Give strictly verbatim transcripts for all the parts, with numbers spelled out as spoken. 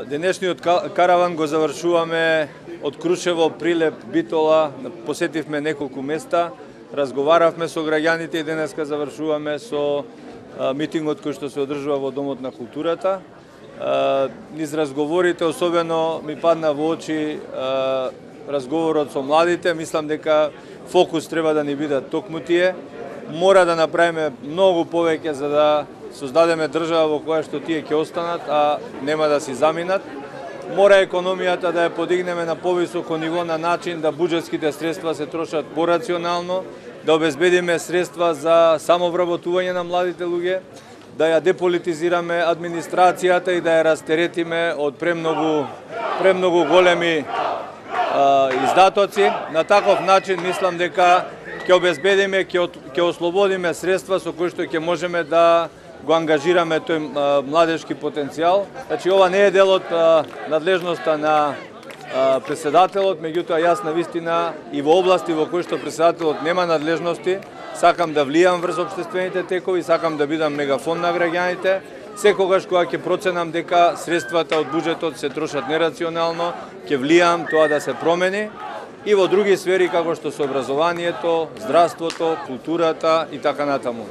Денешниот караван го завршуваме од Крушево, Прилеп, Битола, посетивме неколку места, разговаравме со граѓаните и денеска завршуваме со митингот кој што се одржува во Домот на културата. Низ разговорите особено ми падна во очи разговорот со младите. Мислам дека фокус треба да ни бидат токму тие. Мора да направиме многу повеќе за да создадеме држава во која што тие ќе останат, а нема да си заминат. Мора економијата да ја подигнеме на повисоко ниво на начин да буџетските средства се трошат порационално, да обезбедиме средства за самовработување на младите луѓе, да ја деполитизираме администрацијата и да ја растеретиме од премногу премногу големи а, издатоци. На таков начин мислам дека ќе обезбедиме, ќе ослободиме средства со кои што ќе можеме да го ангажираме тој младежки потенцијал. Значи, ова не е дел од надлежноста на председателот, меѓутоа јас на вистина и во области во кои што председателот нема надлежности, сакам да влијам врз општествените текови, сакам да бидам мегафон на граѓаните. Секогаш кога ќе проценам дека средствата од буџетот се трошат нерационално, ќе влијам тоа да се промени и во други сфери како што се образованието, здравството, културата и така натаму.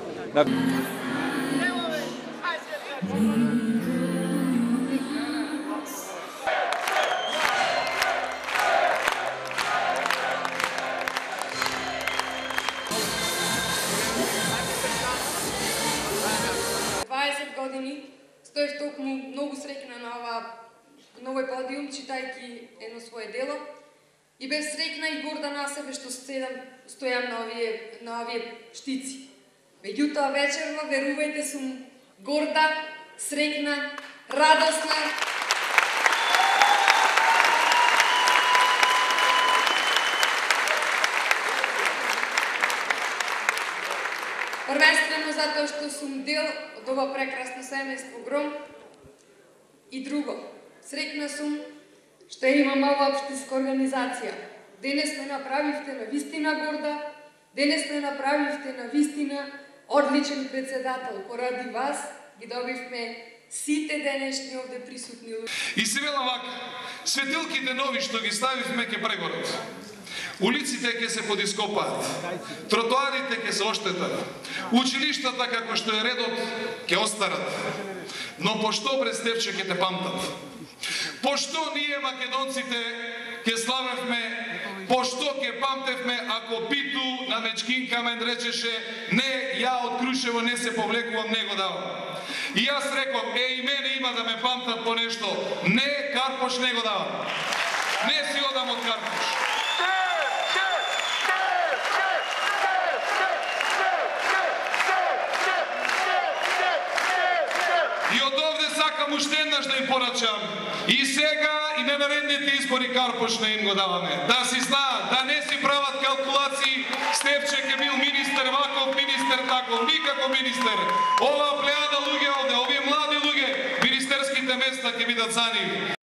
дваесет години стоев токму многу среќна на ова на овој подиум, читајќи едно свое дело, и бев среќна и горда на себе што седам, стојам на овие на овие штици. Меѓутоа вечерва, верувајте, сум горда, среќна, радосна. Првенствено затоа што сум дел од ова прекрасно семејство Гром. И друго, среќна сум што имам ова општинска организација. Денес ме направивте на вистина горда, денес ме направивте на вистина одличен председател. Поради вас ги добивме сите денешни овде присутни луѓе. И се вела вака, светилките нови што ги ставивме ќе прегорат. Улиците ќе се подископаат, тротоарите ќе се оштетат, училиштата како што е редот ќе остарат. Но пошто пред Стефче ќе те памтат? Пошто ние македонците ќе славевме, пошто ќе памтевме ако Биту на Мечкин Камен речеше не, ја од Крушево не се повлекувам, не го давам. И јас реков, е и мене има да ме памтат по нешто, не, Карпош не го давам. Не си одам од Карпош. И од овде сакам уште еднаш да им порачам. И сега и на наредните избори Карпош не им го даваме. Да си знаат, да не си прават калкулации, Стефче ќе бил министер ваков, министер таков, никако министер. Ова плејада луѓе овде, овие млади луѓе, министерските места ќе бидат за нив.